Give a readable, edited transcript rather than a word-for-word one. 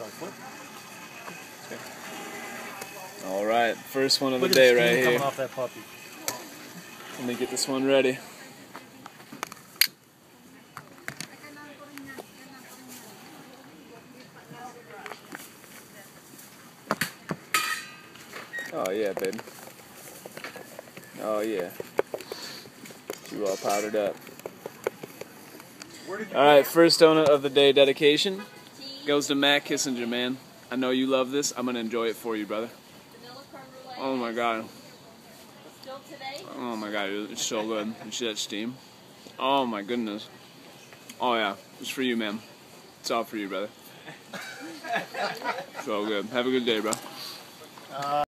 All right, first one of the day right here. Coming off that puppy. Let me get this one ready. Oh yeah, baby. Oh yeah. You all powdered up. Alright, first donut of the day dedication goes to Matt Kissinger, man. I know you love this. I'm going to enjoy it for you, brother. Oh my god. Oh my god, it's so good. You see that steam? Oh my goodness. Oh yeah, it's for you, man. It's all for you, brother. So good. Have a good day, bro.